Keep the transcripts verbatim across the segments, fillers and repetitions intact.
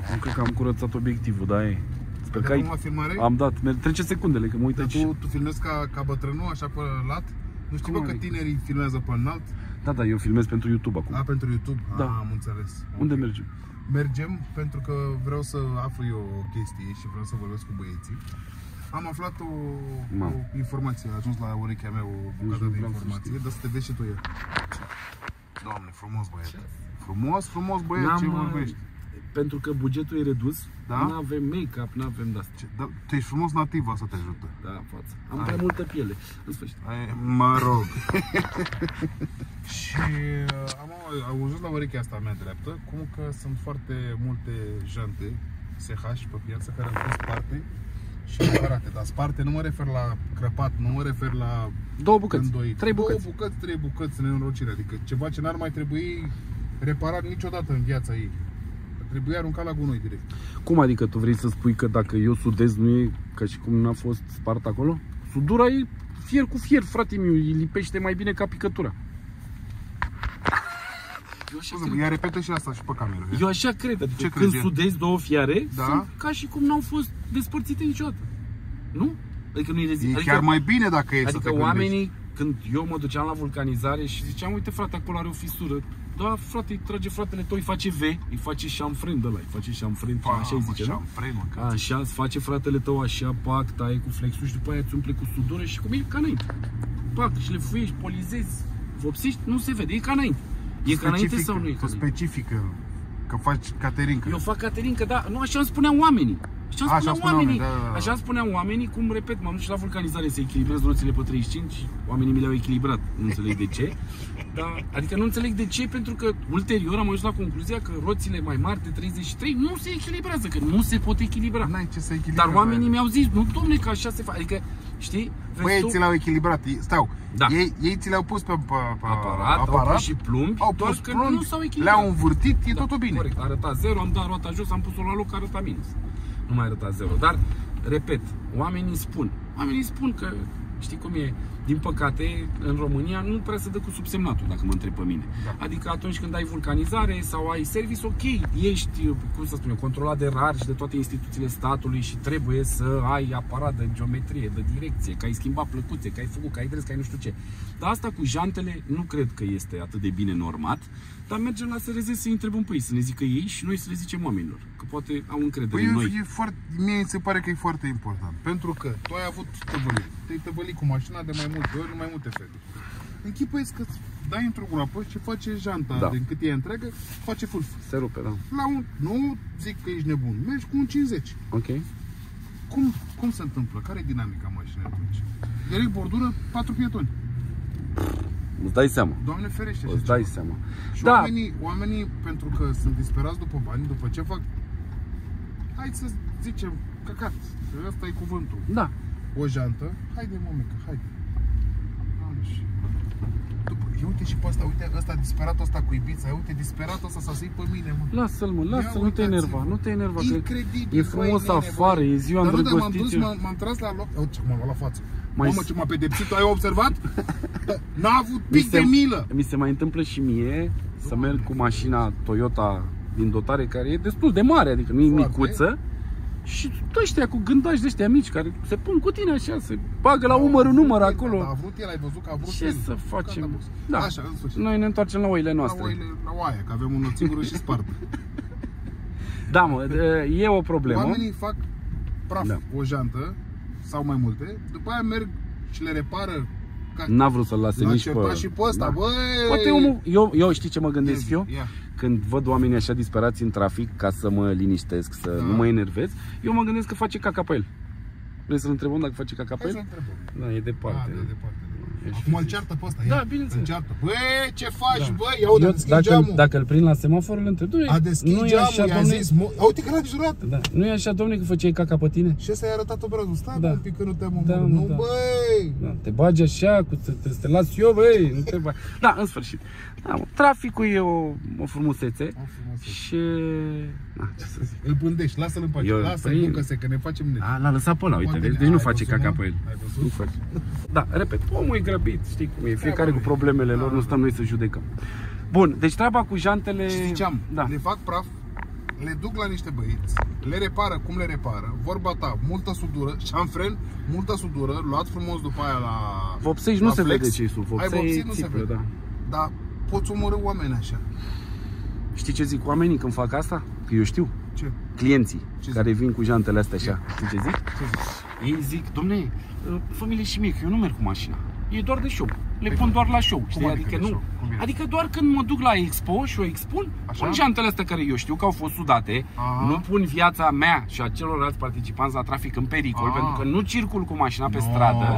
Nu cred că am curățat obiectivul, da, e. Sper că ai... filmare? Am dat, trece secundele, că mă uit aici. Tu, tu filmezi ca, ca bătrânul, așa pe lat? Nu știi, bă, că tinerii filmează pe înalt? Da, da, eu filmez pentru YouTube acum. A, pentru YouTube? Da. A, am înțeles. Unde okay. mergem? Mergem pentru că vreau să aflu eu o chestie și vreau să vorbesc cu băieții. Am aflat o, o informație, a ajuns la urechea mea o bucată de informație, dar să te vezi și tu el. Doamne, frumos băiat. Frumos, frumos băiat, ce vorbești? Pentru că bugetul e redus, da? Nu avem make-up, nu avem de-astea. Da, tu ești frumos nativ, asta te ajută. Da, în față. Am Ai. prea multă piele, în sfârșit. Ai, mă rog. Și am auzit la urechea asta mea dreaptă, cum că sunt foarte multe jante S H pe piață care au fost sparte și reparate. Dar sparte nu mă refer la crăpat, nu mă refer la două bucăți, îndoit. trei bucăți. Două bucăți, trei bucăți, nenorocire. Adică ceva ce n-ar mai trebui reparat niciodată în viața ei. Trebuie aruncat la gunoi direct. Cum adică tu vrei să spui că dacă eu sudez nu e ca și cum n-a fost spart acolo? Sudura e fier cu fier, frate meu, îi lipește mai bine ca picătura. Eu așa cred. Ea repetă și asta și pe cameră. Eu așa cred, adică ce când crezi sudezi două fiare, da? Sunt ca și cum n-au fost despărțite niciodată. Nu? Adică nu e E adică, chiar mai bine dacă e adică să te oamenii, gândești. când eu mă duceam la vulcanizare și ziceam, uite frate, acolo are o fisură. Da, frate, îi trage fratele tău, îi face V, îi face șamfren de ăla, îi face șamfren, așa îi zice, nu? Așa, îți face fratele tău așa, pac, taie cu flexul și după aia îți umple cu sudură și cum e ca înainte. Pac, și le fuiești, polizezi, vopsești, nu se vede, e ca înainte. E ca înainte sau nu e ca înainte? Specifică, că faci caterincă. Eu fac caterincă, da, nu, așa îmi spuneau oamenii. Așa îmi spuneau așa oamenii, da, da, da. Așa îmi spuneau oamenii, cum repet, m-am dus la vulcanizare să echilibrez roțile pe treizeci și cinci, oamenii mi le-au echilibrat, nu înțeleg de ce. Da, adică nu înțeleg de ce, pentru că ulterior am ajuns la concluzia că roțile mai mari de treizeci și trei nu se echilibrează, că nu se pot echilibra. N-ai ce să echilibri. Dar oamenii mi-au zis, nu domne, că așa se face, adică, știi? Băi, ei ți le-au echilibrat, stau, da. ei, ei ți le-au pus pe, pe, pe aparat, aparat, au pus și plumbi, au doar pus că plumbi, nu s-au echilibrat. Le-au învârtit, e da, totul bine. Corect, arăta zero, am dat roata jos, am pus-o la loc, arăta minus. Nu mai arăta zero, dar, repet, oamenii spun, oamenii spun că, știi cum e, din păcate, în România nu prea se dă cu subsemnatul, dacă mă întreb pe mine. Da. Adică atunci când ai vulcanizare sau ai service, ok, ești, cum să spun eu, controlat de rar și de toate instituțiile statului și trebuie să ai aparat de geometrie, de direcție, că ai schimbat plăcuțe, că ai făcut, că ai dres, că ai nu știu ce. Dar asta cu jantele nu cred că este atât de bine normat, dar mergem la S R Z să-i întrebăm pe ei, să ne zică ei și noi să le zicem oamenilor, că poate au încredere păi în noi. E foarte, mie mi se pare că e foarte important, pentru că tu ai avut tăvălit, te-ai tăvălit cu mașina de mai multe ori, în mai multe feluri. Închipuiesc că dai într-o groapă și face janta, da. Din cât e întreagă, face fulf. Se rupe, da. La un, nu zic că ești nebun, mergi cu un cincizeci. Ok. Cum, cum se întâmplă? Care e dinamica mașinii atunci? Direct bordură, patru pietoni. Îți dai seama. Doamne ferește. Îți dai seama. Și da. oamenii, oamenii, pentru că sunt disperați după bani, după ce fac, hai să zicem, căcat, ăsta e cuvântul. Da. O jantă, haide mămică, haide. Ia uite și pe ăsta, uite ăsta disperatul ăsta cu Ibița, ia uite disperatul ăsta să-i pe mine, mă. Lasă-l, mă, lasă-l, nu te enerva, nu te enerva. Incredibil, e frumos băi, afară, băi. E ziua îndrăgostiții. M-am tras la loc, uite ce m-am luat la față. Mai mamă, ce m-a pedepsit, tu ai observat? N-a avut pic de milă. Mi se mai întâmplă și mie să merg cu mașina Toyota din dotare, care e destul de mare, adică nu e micuță. Și ăștia cu gândași de ăștia mici care se pun cu tine așa, se bagă la umăr în număr acolo. Da, a vrut el, ai văzut că a vrut ce el. să facem? Da. Așa, în sfârșit. Noi ne întoarcem la oile noastre. La oile, la oaia, că avem unul singură și spartă. Da, mă, e o problemă. Oamenii fac praf, da. O jantă sau mai multe, după aia merg și le repară. N-a vrut să-l lase nici pe... și pe ăsta, da. Băi! Poate omul... Eu, eu știi ce mă gândesc ia, eu? ia. Când văd oamenii așa disperați în trafic ca să mă liniștesc, să da. Nu mă enervez, eu mă gândesc că face caca pe el. Vrei să-l întrebăm dacă face caca pe el? Da, e departe. Da, de departe. Acum îl ceartă pe ăsta. Da, bineînțeles. Băi, ce faci, da. Băi? Ia uite, a deschis dacă, geamul. Dacă îl prind la semafor, îl întreb. A deschis geamul, i-a zis, uite că l-a jurat. Da. Nu e așa, domne, că făceai caca pe tine? Și ăsta i-a arătat obrazul. Stai da. Un pic că nu te-am omorât. Da, nu, da. Băi! Da. Te bagi așa, cu, te, te las eu, băi. Nu te bagi. Da, în sfârșit. Da, mă, traficul e o, o frumusețe. O frumusețe. Și... Da, ce să zic. Îl pândești, lasă-l în pace. Lasă-l, ducă-se, că ne facem net. A, l-a lăsat pe ăla, uite, deci nu face caca pe el. Nu face. Da, repet, omul e grăbit, știi cum e, fiecare cu problemele lor, nu stăm noi să judecăm. Bun, deci treaba cu jantele... Și ziceam, da. le fac praf, le duc la niște băieți, le repară cum le repară, vorba ta, multă sudură, șanfren, multă sudură, luat frumos după aia la vopsești, nu se vede ce-i sub vopsei, nu se vede, da. Dar poți omorâ oameni așa. Știi ce zic oamenii când fac asta? Că eu știu. Ce? Clienții ce care vin cu jantele astea așa. Știi ce zic? Ce zic? Ei zic, dom'le, fă-mi-le și mie, că eu nu merg cu mașina. E doar de show. Le pun doar la show. Știi? Adică nu. Adică doar când mă duc la expo și o expun, așa? Pun jantele astea care eu știu că au fost sudate. Aha. Nu pun viața mea și a celorlalți participanți la trafic în pericol, aha, pentru că nu circul cu mașina pe no. stradă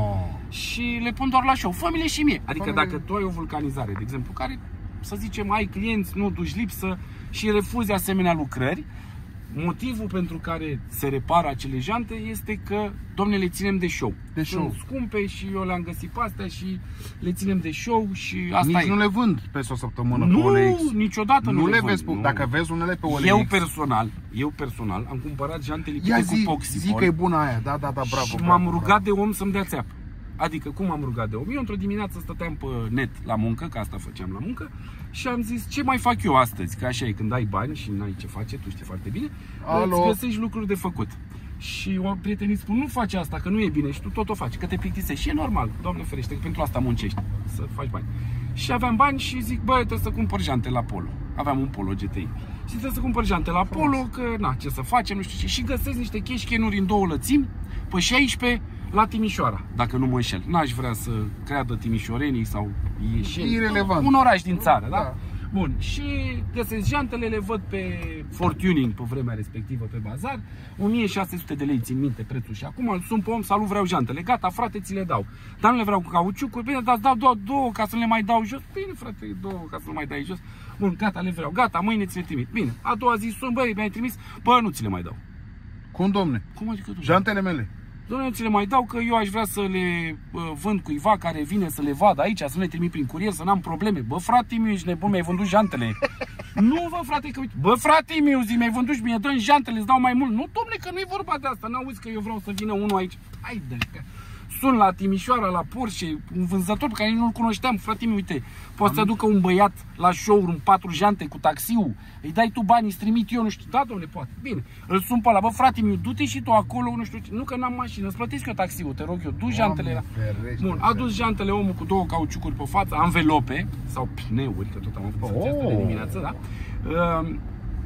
și le pun doar la show. Fă-mi-le și mie. Adică dacă tu ai o vulcanizare, de exemplu, care, să zicem, ai clienți, nu duci lipsă și refuzi asemenea lucrări, motivul pentru care se repară acele jante este că, domne, le ținem de show. De show. Sunt scumpe și eu le-am găsit pe astea și le ținem de show și asta Nici e. nu le vând peste o săptămână nu, pe O L X. Niciodată nu, nu le vând. vezi. Nu. Dacă vezi unele pe O L X. Eu personal, eu personal am cumpărat jante lipite zi, cu Poxipol. Zic că e bună aia. Da, da, da, bravo. Și m-am rugat de om să-mi dea țeapă. Adică cum am rugat de om? Eu într-o dimineață stăteam pe net la muncă, că asta făceam la muncă, și am zis, ce mai fac eu astăzi? Că așa e, când ai bani și n-ai ce face, tu știi foarte bine, Alo? îți găsești lucruri de făcut. Și o prietenii spun, nu faci asta, că nu e bine, și tu tot o faci, că te plictisești. Și e normal, Doamne ferește, că pentru asta muncești, să faci bani. Și aveam bani și zic, bă, trebuie să cumpăr jante la Polo. Aveam un Polo G T I. Și trebuie să cumpăr jante la Polo, că na, ce să facem, nu știu ce. Și găsesc niște cash-can-uri în două lățimi, pe șaisprezece, la Timișoara, dacă nu mă înșel. N-aș vrea să creadă timișorenii sau ieșeni. Irelevant. Un oraș din țară, da? Da. Bun, și găsesc jantele, le văd pe Fortuning pe vremea respectivă pe bazar, o mie șase sute de lei, țin minte prețul, și acum îl sun pe om, salut, vreau jantele. Gata, frate, ți le dau. Dar nu le vreau cu cauciucuri. Bine, dar îți dau două, două ca să le mai dau jos. Bine, frate, două ca să le mai dai jos. Bun, gata, le vreau. Gata, mâine ți le trimit. Bine, a doua zi sun, băi, mi-ai trimis? Bă, nu ți le mai dau. Cum, domne? Cum adică, domne? Jantele mele. Doamne, ți le mai dau că eu aș vrea să le uh, vând cuiva care vine să le vadă aici, să nu le trimit prin curier, să n-am probleme. Bă, frate miu, ești nebun, mi-ai vândut jantele. Nu, bă, frate, că uite. Bă, frate miu, zi, mi-ai vândut și mi-ai dă jantele, îți dau mai mult. Nu, domne, că nu-i vorba de asta, n-auzi că eu vreau să vină unul aici. Hai de sun la Timișoara, la Porsche, un vânzător pe care nu-l cunoșteam, frate miu, uite, poți să aducă un băiat la showroom, patru jante cu taxiul, îi dai tu bani, îți trimit eu, nu știu, da, domne, poate. Bine, îl sun pe ăla, bă, frate miu, du-te și tu acolo, nu știu ce, nu că n-am mașină, îți plătesc eu taxiul, te rog eu, du jantele la... Bun, a dus jantele omul cu două cauciucuri pe față, anvelope sau pneuri, că tot am avut oh. de dimineață, da? Uh,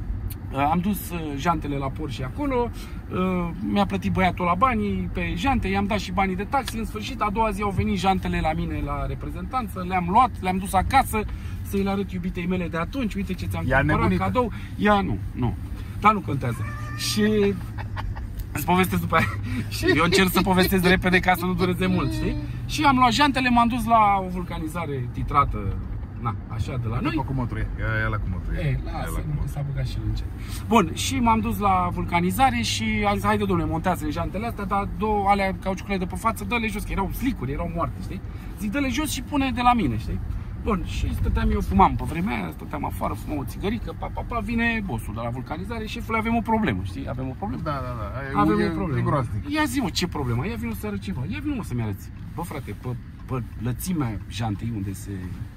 Am dus jantele la Porsche acolo, mi-a plătit băiatul la banii pe jante, i-am dat și banii de taxi. În sfârșit, a doua zi au venit jantele la mine la reprezentanță, le-am luat, le-am dus acasă să-i le arăt iubitei mele de atunci. Uite ce ți-am cumpărat cadou. Ea nu, nu, dar nu contează. Și îți povestesc după aia. Și eu încerc să povestesc repede ca să nu dureze mult, știi? Și am luat jantele, m-am dus la o vulcanizare titrată. Na, așa de la noi. Cu motorul e, ia la cu motorul e. Lasă, că s-a băgat și încet. Bun, și m-am dus la vulcanizare și am zis, haide, domnule, montează jantele astea, dar două alea cauciucurile de pe față, dă-le jos, că erau slicuri, erau moarte, știi? Zic, dă-le jos și pune de la mine, știi? Bun, și stăteam eu, fumam pe vremea aia, stăteam afară, fumam o țigărică, pa, pa, pa, vine bossul de la vulcanizare, șefule, avem o problemă, știi? Avem o problemă? Da, da, da, avem e, o problemă. E groaznic. Ia zi, mă, ce problemă? Ia vină să arăt ceva, ia vină, mă, să-mi arăți. Bă, frate, pe, pe lățimea jantei unde se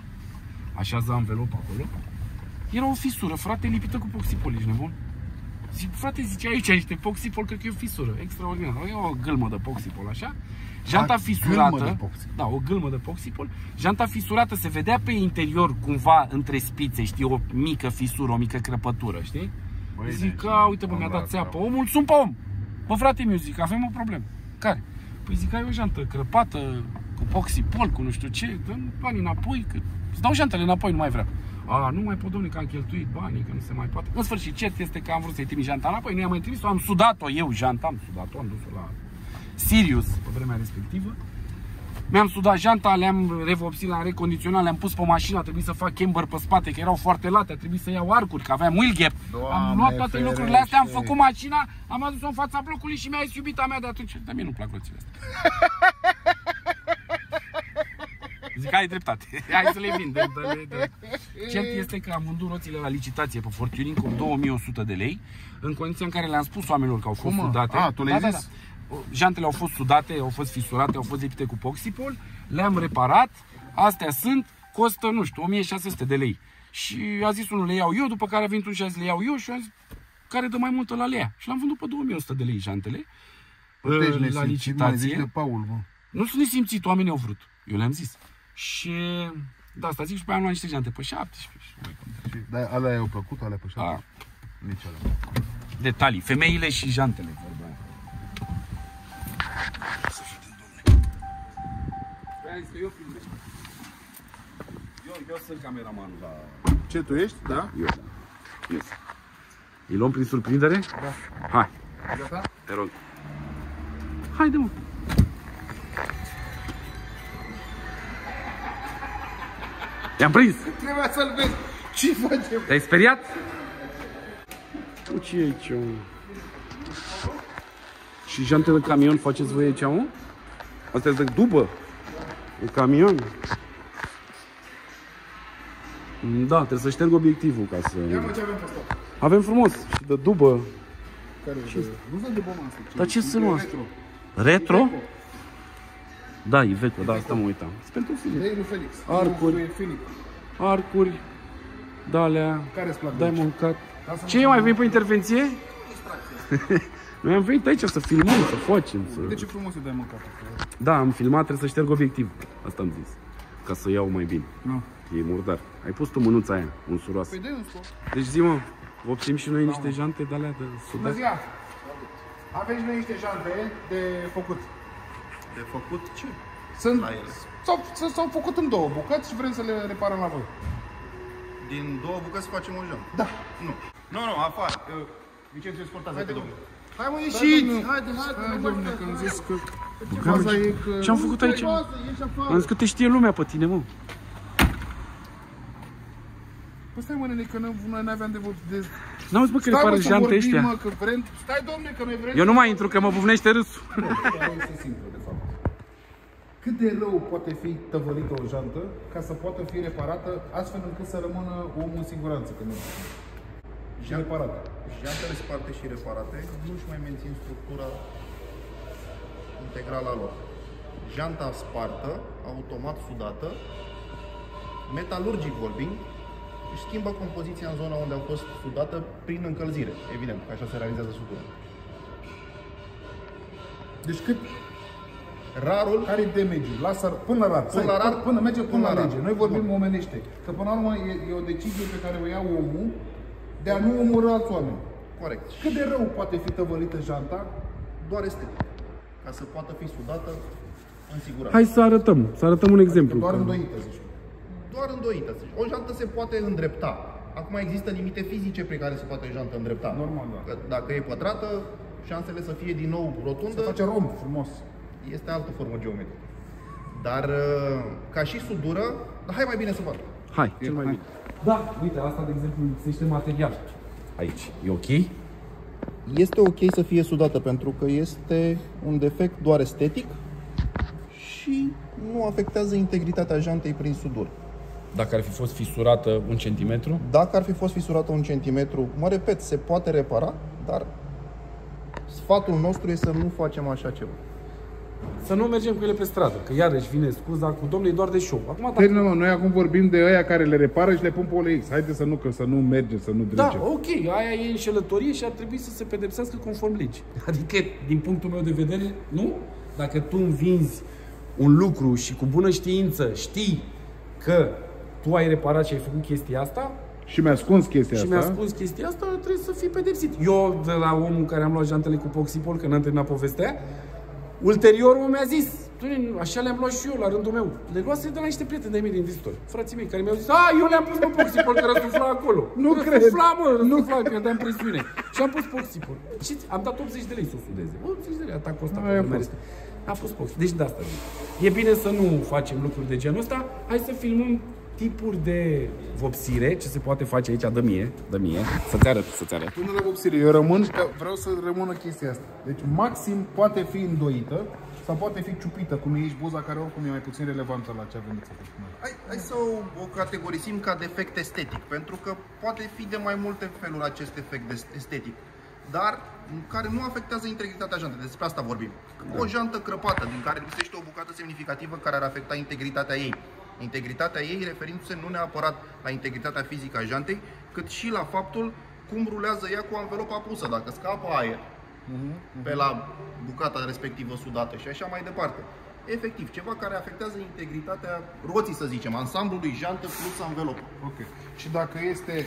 așează anvelopa acolo, era o fisură, frate, lipită cu poxipol, ești nebun? Zic, frate, zice, aici niște poxipol, cred că e o fisură, extraordinar. E o gâlmă de poxipol, așa. Janta fisurată, da, o gâlmă de poxipol. Janta fisurată, se vedea pe interior, cumva, între spițe, știi, o mică fisură, o mică crăpătură, știi? Băi, zic, că, uite, bă, mi-a dat țeapă omul, sun pe om. Bă, frate meu, zic, avem o problemă. Care? Păi zic, ai o jantă crăpată, cu poxipol, cu nu știu ce, dă-mi banii înapoi, că îți dau jantele înapoi, nu mai vreau. A, nu mai pot, domne, că am cheltuit banii, că nu se mai poate. În sfârșit, cert este că am vrut să-i trimis janta înapoi, nu i-am mai trimis-o, am sudat-o eu, janta, am sudat-o, am dus-o la Sirius pe vremea respectivă. Mi-am sudat janta, le-am revopsit, le-am recondiționat, le-am pus pe mașină, a trebuit să fac camber pe spate, că erau foarte late, a trebuit să iau arcuri, că aveam wheel gap. Doamne, am luat toate ferește. Lucrurile astea, am făcut mașina, am adus-o în fața blocului și mi-a zis iubita mea de atunci. Dar mie nu-mi plac roțile astea. Zic, ai dreptate, hai să le vin. Cert este că am vândut roțile la licitație pe Fortuning cu două mii o sută de lei, în condiția în care le-am spus oamenilor că au fost Cum? sudate. A, tu le-ai da, zis? Da, da. Jantele au fost sudate, au fost fisurate, au fost lipite cu poxipol, le-am reparat, astea sunt, costă, nu știu, o mie șase sute de lei. Și a zis unul, le iau eu, după care a venit unul și a zis, le iau eu și eu am zis, care dă mai multă la lea. Și l-am vândut pe două mii o sută de lei jantele. Deci la licitație. De Paul, mă. Nu sunt nesimțit, oamenii au vrut. Eu le-am zis. Și da, asta zic și pe aia am luat niște jante pe șaptesprezece. Dar alea i-au plăcut, alea pe șaptesprezece? Nici alea. Detalii, femeile și jantele, vorba aia. Să fie, domne. Păi ai zis că eu filmez. Eu, eu sunt cameramanul la... Ce, tu ești? Da? Eu, da. Yes. Îi luăm prin surprindere? Da. Hai. Gata? Te rog. Haide, mă. I-am prins. Trebuia să-l vezi. Ce facem? Te-ai speriat? Ce e aici, mă? Și jantele de camion faceți voi aici, mă? Astea de dubă. De camion. Da, trebuie să șterg obiectivul ca să... Ia mă, ce avem pe asta? Avem frumos și de dubă. Care ce? Nu sunt dubă, mă, asta. Dar ce sunt, mă? Retro. Retro? Da, e vecă, da, asta mă uitam. Sunt pentru Filip. Dei lui Felix. Arcuri. Arcuri. De-alea. Care-ți plac? Dai mâncat. Ce, mai venit pe intervenție? Noi am venit aici să filmăm, să facem. Să... De ce frumos îi dai mâncat? Da, am filmat, trebuie să șterg obiectivul. Asta am zis. Ca să iau mai bine. Nu. E murdar. Ai pus tu mânuța aia, unsuroasă. Păi dai un scop. Deci zi, mă, vopsim și noi niște jante de-alea de Bună sudat. ziua! Avem și noi niște jante de făcut. De făcut ce? Sunt, La ele. s-au făcut în două bucăți și vrem să le reparăm la voi. Din două bucăți facem o geantă? Da. Nu. Nu, nu, afară. Vicențiu, exportați. Haide, domnule. Hai mă, ieșiți! Haide, haide, Hai, domnule, că am zis că... Faza e că... Ce-am făcut aici? Am zis că te știe lumea pe tine, mă. Păi stai, mă, nene, că noi n-aveam de vorbit de... N-auzi, mă, că repară jante ăștia. Mă, că vrem... Stai, domne, că noi vrem... Eu nu mai intru, că mă bufnește râsul. Este simplu, de fapt. Cât de rău poate fi tăvălită o jantă ca să poată fi reparată astfel încât să rămână omul în siguranță când merge. Și reparată. Jantele sparte și reparate nu-și mai mențin structura integrală a lor. Janta spartă, automat sudată, metalurgic vorbind, își schimbă compoziția în zona unde a fost sudată prin încălzire. Evident, că așa se realizează sudura. Deci cât Rarul, care e damage-ul? Lasă până la rar. Până la rar, până merge până, până la la lege. rar. Noi vorbim Bun. omenește. Că până la urmă e, e o decizie pe care o ia omul de a nu omorâ alți oameni. corect. Cât de rău poate fi tăvălită janta? Doar estetic. Ca să poată fi sudată în siguranță. Hai să arătăm, să arătăm un exemplu. Doar îndoită, zici. Doar îndoită. O jantă se poate îndrepta. Acum există limite fizice pe care se poate o jantă îndrepta. Normal, da. Că dacă e pătrată, șansele să fie din nou rotundă Se face rom frumos. este altă formă geometrică. Dar ca și sudură, hai mai bine să fac. Hai, cel mai bine. Da, uite, asta de exemplu lipsește material. Aici, e ok? Este ok să fie sudată pentru că este un defect doar estetic și nu afectează integritatea jantei prin sudură. Dacă ar fi fost fisurată un centimetru? Dacă ar fi fost fisurată un centimetru, mă repet, se poate repara, dar sfatul nostru este să nu facem așa ceva. Să nu mergem cu ele pe stradă, că iarăși vine scuza cu domnule, doar de show. Acum, dacă... Termină, mă, noi acum vorbim de ăia care le repară și le pun pe O L X. Haide să nu, că să nu merge, să nu drege. Da, ok, aia e înșelătorie și ar trebui să se pedepsească conform legii. Adică, din punctul meu de vedere, nu? Dacă tu îmi vinzi un lucru și cu bună știință știi că tu ai reparat și ai făcut chestia asta Și mi-a ascuns chestia și asta. mi-a spus chestia asta, trebuie să fii pedepsit. Eu, de la omul care am luat jantele cu Poxipol, că n-am terminat povestea, ulterior omul mi-a zis, așa le-am luat și eu la rândul meu. Le luase de la niște prieteni de-ai mei din vizitori, frații mei, care mi-au zis, a, eu le-am pus pe Poxipol, că răsufla acolo. Nu cred. Răsufla, mă, răsufla, că dădeam presiune. Și am pus Poxipol. Și am dat optzeci de lei să o sudeze. optzeci de lei, atacul ăsta. Aia a fost. A fost Poxipol. Deci de asta zic. E bine să nu facem lucruri de genul ăsta. Hai să filmăm tipuri de vopsire, ce se poate face aici, dă mie, dă mie, să-ți arăt, să-ți arăt. Până la vopsire, eu rămân, că vreau să rămână chestia asta. Deci maxim poate fi îndoită sau poate fi ciupită, cum e aici buza, care oricum e mai puțin relevantă la ce avem de făcut. Hai, hai să o, o categorisim ca defect estetic, pentru că poate fi de mai multe feluri acest efect de estetic, dar care nu afectează integritatea jantei. Despre asta vorbim. O jantă crăpată, din care lipsește o bucată semnificativă care ar afecta integritatea ei. Integritatea ei referindu-se nu neapărat la integritatea fizică a jantei, cât și la faptul cum rulează ea cu anvelopa pusă, dacă scapă aer uh-huh, uh-huh. pe la bucata respectivă sudată și așa mai departe. Efectiv, ceva care afectează integritatea roții, să zicem, ansamblului jantă plus anvelopă. Ok. Și dacă este...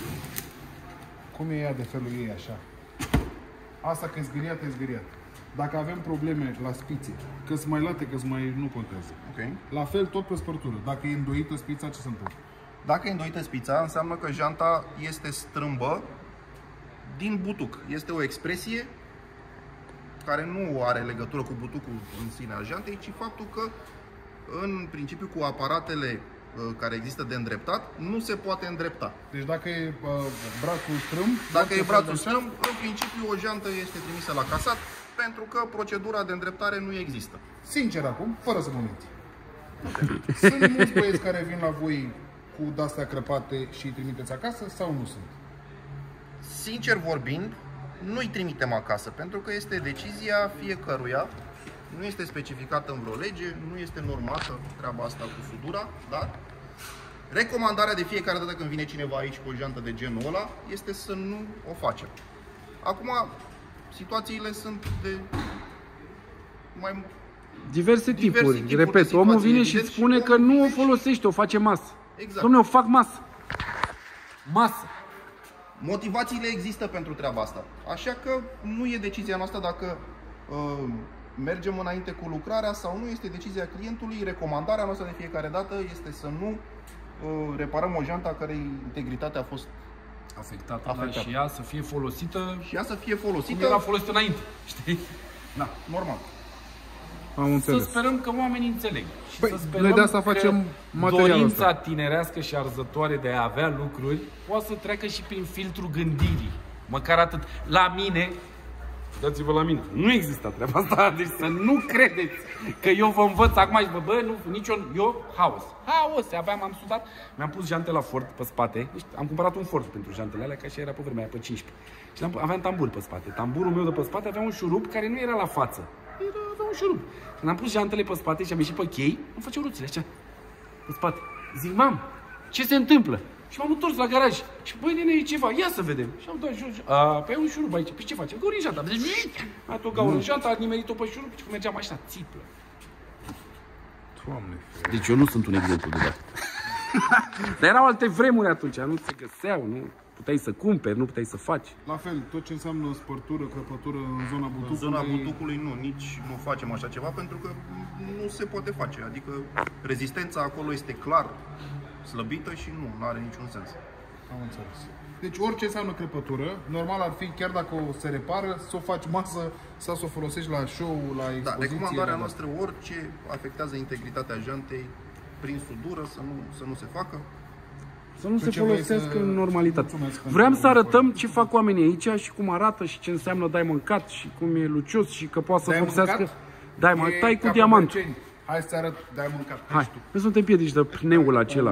Cum e ea de felul ei așa? Asta că e zgâriată, e zgâriată. Dacă avem probleme la spițe, că sunt mai late, că sunt mai... nu contează. Okay. La fel tot pe spărtură. Dacă e îndoită spița, ce se întâmplă? Dacă e îndoită spița, înseamnă că janta este strâmbă din butuc. Este o expresie care nu are legătură cu butucul în sine al jantei, ci faptul că, în principiu, cu aparatele care există de îndreptat, nu se poate îndrepta. Deci dacă e uh, brațul strâmb... Dacă e brațul strâmb, în principiu o jantă este trimisă la casat, pentru că procedura de îndreptare nu există. Sincer acum, fără să mă minți. Sunt mulți băieți care vin la voi cu de-astea crăpate și îi trimiteți acasă sau nu sunt? Sincer vorbind, nu-i trimitem acasă, pentru că este decizia fiecăruia. Nu este specificată în vreo lege, nu este normată treaba asta cu sudura, dar recomandarea de fiecare dată când vine cineva aici cu o jantă de genul ăla este să nu o facem. Acum, situațiile sunt de mai diverse tipuri. Diverse tipuri Repet, omul vine și spune că nu o folosește, o face masă. Exact. Dom'le, o fac masă. Masă. Motivațiile există pentru treaba asta. Așa că nu e decizia noastră dacă uh, mergem înainte cu lucrarea sau nu, este decizia clientului. Recomandarea noastră de fiecare dată este să nu uh, reparăm o jantă a cărei integritate a fost afectată, afectată. Da, și ea să fie folosită și ea să fie folosită cum era folosită înainte, știi? Da, normal. Am înțeles. Să sperăm că oamenii înțeleg. Și păi, să sperăm noi de asta facem materialul dorința ăsta. tinerească și arzătoare de a avea lucruri poate să treacă și prin filtrul gândirii. Măcar atât. La mine, dați-vă la mine, nu există treaba asta, deci să nu credeți că eu vă învăț acum și bă, bă, nu, nici eu, eu, haos. Haos, abia m-am sudat, mi-am pus jante la Ford pe spate, deci am cumpărat un Ford pentru jantele alea, ca și era pe vremea aia, pe cincisprezece. Și aveam tambur pe spate. Tamburul meu de pe spate avea un șurub care nu era la față. Era, avea un șurub. Când am pus jantele pe spate și am ieșit pe chei, îmi făceau roțile așa, pe spate. Zic, mam, ce se întâmplă? Și m-am întors la garaj. Și băi, nene, e ceva, ia să vedem. Și am dat jos. A, pe un șurub aici. Păi ce face? Gaură în janta. A tot gaură în janta, a nimerit-o pe șurub și cum mergea mașina, țiplă. Doamne, deci eu nu sunt un exemplu de dat. Dar erau alte vremuri atunci, nu se găseau, nu puteai să cumperi, nu puteai să faci. La fel, tot ce înseamnă spărtură, crăpătură în zona butucului... În zona butucului nu, nici nu facem așa ceva, pentru că nu se poate face. Adică rezistența acolo este clar slăbită și nu are niciun sens. Am înțeles. Deci orice înseamnă crăpătură, normal ar fi, chiar dacă o se repară, să o faci masă sau să o folosești la show, la expoziție. Da, recomandarea noastră, orice afectează integritatea jantei prin sudură, să nu, să nu se facă. Să nu se folosească în normalitate. Vreau să arătăm ce fac oamenii aici și cum arată și ce înseamnă diamond cut și cum e lucios și că poate să folosească diamond cut. Tai cu diamantul. Hai să arăt diamond cut. Hai, nu suntem piedici de pneul acela.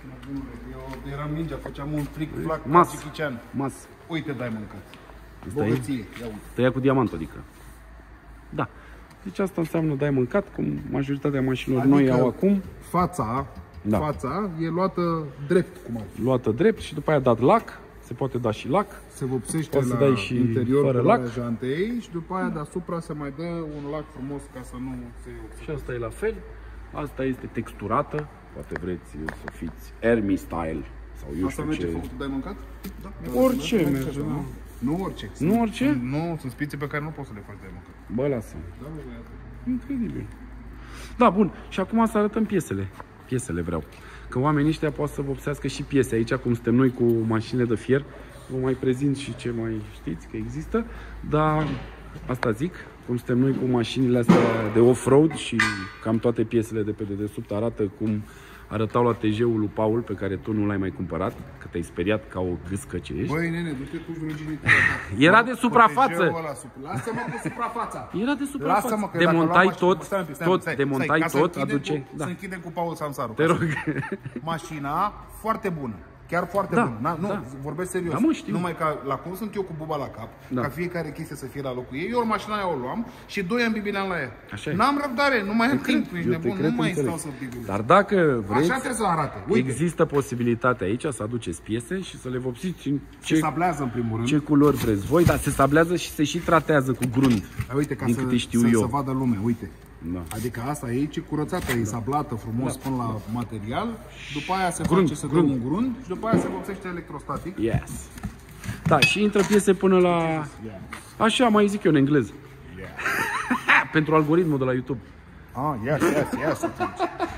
Eu eram ninja, făceam un flic-flac Mas. Jackie Mas. Uite diamond cut. Bogăție, ia uite. Tăia cu diamantul, adică. Da. Deci asta înseamnă diamond cut, cum majoritatea mașinilor adică noi au acum. Fața, da. fața e luată drept, cum ar fi. Luată drept și după aia dat lac. Se poate da și lac. Se vopsește poate la dai și interiorul lac. Jantei și după aia deasupra se mai dă un lac frumos ca să nu se... Și asta e la fel. Asta este texturată. Poate vreți să fiți Army style. Sau eu asta merge ce... făcut diamond cut? Da. Orice merge, merge da. Nu? Nu orice. Nu orice? Sunt, nu, sunt spițe pe care nu poți să le faci diamond cut. Bă, lasă. Da, bă, incredibil. Da, bun. Și acum să arătăm piesele. Piesele vreau. Că oamenii ăștia pot să vopsească și piese aici, cum suntem noi cu mașinile de fier. Vă mai prezint și ce mai știți că există. Dar asta zic, cum suntem noi cu mașinile astea de off-road și cam toate piesele de pe dedesubt arată cum arătau la T G-ul lui Paul, pe care tu nu l-ai mai cumpărat, că te-ai speriat ca o gâscă ce ești. Băi, nene, du-te cu virginitatea. Era de suprafață. Lasă-mă cu suprafața. Era de suprafață. Demontai tot, tot, demontai tot, aduce. Să închidem cu Paul Samsaru. Te rog. Mașina foarte bună. Chiar foarte Da, bun. Na, nu, da. vorbesc serios. Da, mă, știu. Numai ca la cum sunt eu cu buba la cap, Da. ca fiecare chestie să fie la locul ei, eu mașina aia o luam și doi ani bibineam la ea. Așa e. N-am răbdare, nu mai am timp, ești Eu te nebun, cred, nu mai înțeleg. stau să bibilez. Dar dacă vreți, Așa trebuie să arate. Uite, există posibilitatea aici să aduceți piese și să le vopsiți în se ce, sablează în primul rând. ce culori vreți voi, dar se sablează și se și tratează cu grund. Uite, ca din să, câte știu să, eu. să vadă lumea, uite. Da. Adică asta e ce curățată, e sablată frumos până la material, după aia se Grund, face să dă grund. un grund și după aia se vopsește electrostatic. Yes. Da, și intră piese până la... Așa mai zic eu în engleză. Pentru algoritmul de la YouTube. Ah, yes, yes, yes, atunci.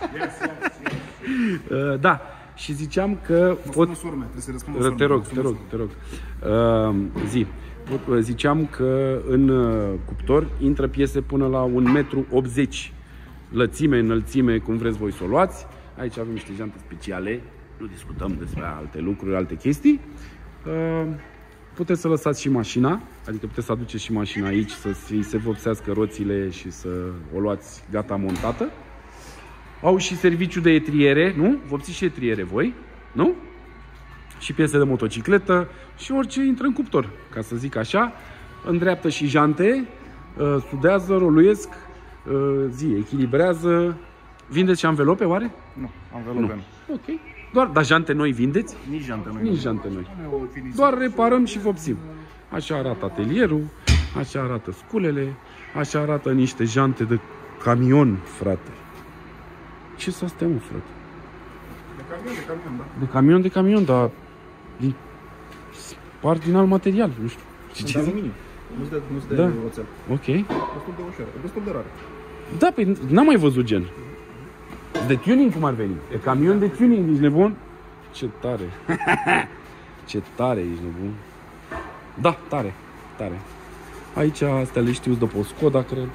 Uh, da, și ziceam că pot... Pot... Sorme, trebuie să răspund Te sorme, rog, te rog, te rog. Uh, zi. Ziceam că în uh, cuptor intră piese până la un metru optzeci lățime, înălțime, cum vreți voi să o luați. Aici avem niște jante speciale, nu discutăm despre alte lucruri, alte chestii. Uh, puteți să lăsați și mașina, adică puteți să aduceți și mașina aici, să se vopsească roțile și să o luați gata montată. Au și serviciu de etriere, nu? Vopsiți și etriere voi, nu? Și piese de motocicletă și orice intră în cuptor, ca să zic așa. Îndreaptă și jante, sudează, roluiesc, zi, echilibrează. Vindeți și anvelope, oare? Nu, anvelope nu. Ok. Doar, dar jante noi vindeți? Nici jante noi. Nici jante noi. Doar reparăm și vopsim. Așa arată atelierul, așa arată sculele, așa arată niște jante de camion, frate. Ce sunt astea, mă, frate? De camion, de camion, da. De camion, de camion, dar din, par din alt material, nu știu. Sunt de aluminiu, nu-s de, nu-s de Da. oțel. Ok. Destul de ușoară, destul de rare. Da, păi n-am mai văzut gen. De tuning cum ar veni? E camion de tuning, ești nebun? Ce tare. Ce tare, ești nebun. Da, tare, tare. Aici astea le știu după o Skoda, cred.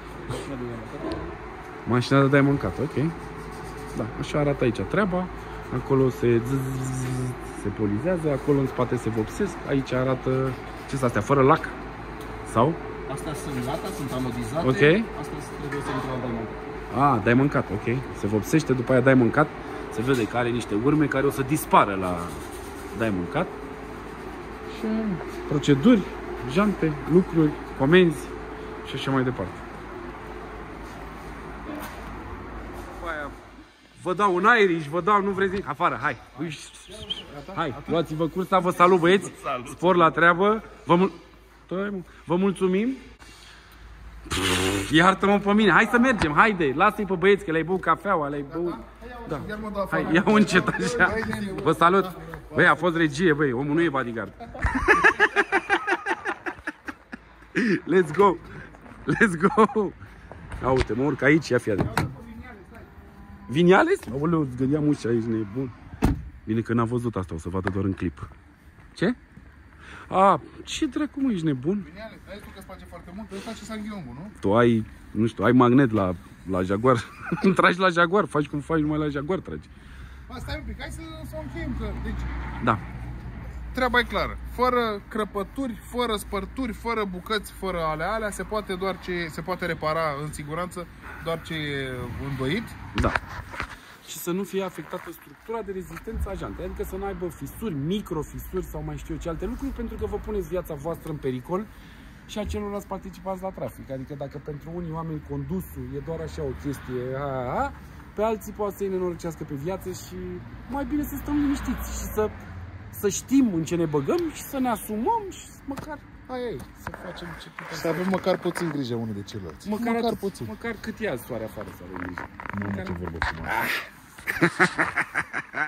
Mașina de Diamond Cut, ok. Da, așa arată aici treaba. Acolo se zzz, se polizează, acolo în spate se vopsesc. Aici arată, ce sunt astea, fără lac? Sau? Astea sunt gata, sunt anodizate. Ok. Astea trebuie să intre la Diamond. Ah, Diamond Cut, ok. Se vopsește, după aia Diamond Cut. Se vede că are niște urme care o să dispară la Diamond Cut. Și proceduri, jante, lucruri, comenzi și așa mai departe. După aia vă dau un Irish, vă dau, nu vreți nimic, afară, hai. Hai, luați-vă cursa, vă salut băieți, spor la treabă. Vă, mul vă mulțumim. Iartă-mă pe mine, hai să mergem, haide, lasă-i pe băieți că le-ai băut cafeaua, le-ai băut... Da. Hai, ia încet așa. Vă salut. Băi, a fost regie, băi, omul nu e bodyguard. Let's go. Let's go. A, uite, mă urc aici, ia fi atent. Vinyales? Aoleu, îți gândeam ușa aici, nebun. Bine că n-a văzut asta, o să vadă doar în clip. Ce? A, ce dracu, mă, ești nebun? Vinyales, ai tu că îți place foarte mult, îți face sanghilongul, nu? Tu ai, nu știu, ai magnet la, la Jaguar. Tragi la Jaguar, faci cum faci, numai la Jaguar tragi. Ba, stai un pic, hai să, să o încheiem, că, deci, Da. treaba e clară. Fără crăpături, fără spărturi, fără bucăți, fără alea alea, se poate doar ce se poate repara în siguranță, doar ce e îndoit. Da. Și să nu fie afectată structura de rezistență a jantei, adică să nu aibă fisuri, microfisuri sau mai știu eu ce alte lucruri, pentru că vă puneți viața voastră în pericol și a celorlalți participați la trafic. Adică dacă pentru unii oameni condusul e doar așa o chestie, a, a, pe alții poate să-i nenorăcească pe viață și mai bine să stăm liniștiți și să, să știm în ce ne băgăm și să ne asumăm și măcar aia e, să facem ce putem. Să avem măcar puțin grijă unii de ceilalți. Măcar, măcar atât, puțin. Măcar cât ia soare afară să avem grijă. Nu, Măcar... ce vorbă frumoasă.